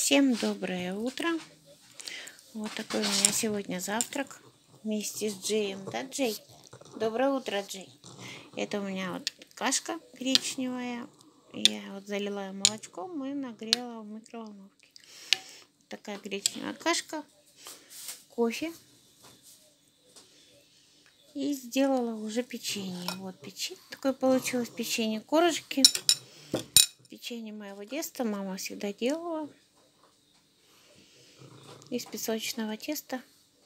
Всем доброе утро. Вот такой у меня сегодня завтрак вместе с Джеем. Да, Джей? Доброе утро, Джей. Это у меня вот кашка коричневая. Я вот залила ее молочком и нагрела в микроволновке. Такая коричневая кашка, кофе. И сделала уже печенье. Вот печенье. Такое получилось печенье коржики. Печенье моего детства мама всегда делала. Из песочного теста.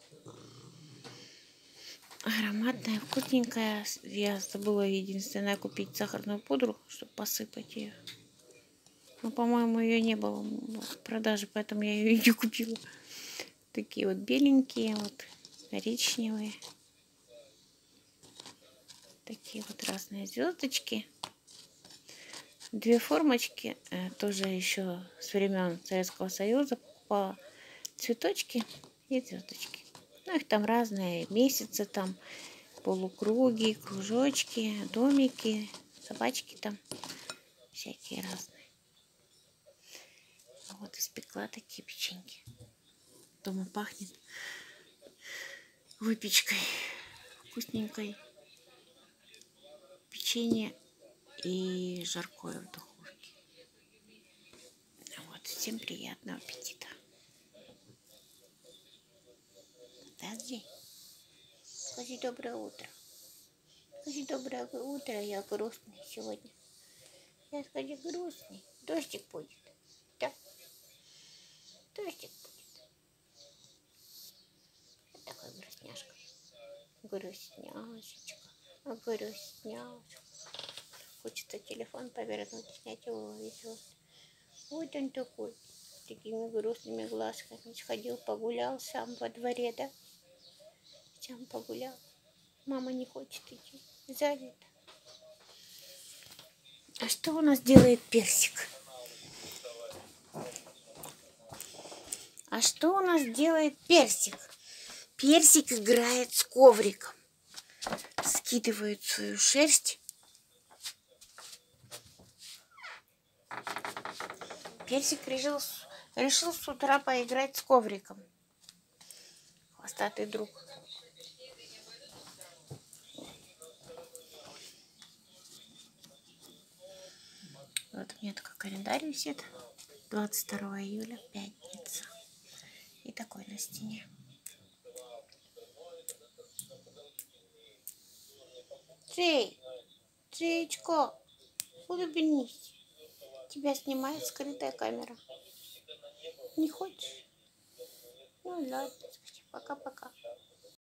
Ароматная, вкусненькая. Я забыла единственное купить сахарную пудру, чтобы посыпать ее. Но, по-моему, ее не было в продаже, поэтому я ее и не купила. Такие вот беленькие, вот коричневые. Такие вот разные звездочки. Две формочки, тоже еще с времен Советского Союза, по цветочки и звездочки. Ну, их там разные месяцы, там полукруги, кружочки, домики, собачки там всякие разные. Вот испекла такие печеньки. Дома пахнет выпечкой вкусненькой. Печенье и жаркое в духовке. Вот, всем приятного аппетита. Да, Джей? Скажи доброе утро. Скажи доброе утро, я грустный сегодня. Я скажу грустный. Дождик будет. Да? Дождик будет. Вот такой грустняшка. Грустняшечка. Грустняшка. Хочется телефон повернуть, снять его видео. Вот он такой. С такими грустными глазками. Сходил, погулял сам во дворе, да? Сам погулял. Мама не хочет идти. Занята. А что у нас делает персик? А что у нас делает персик? Персик играет с ковриком. Скидывает свою шерсть. Персик решил с утра поиграть с ковриком. Хвостатый друг. Вот у меня такой календарь висит. 22 июля, пятница. И такой на стене. Джей, Джеечко, улыбнись. Тебя снимает скрытая камера. Не хочешь? Ну ладно, пока-пока.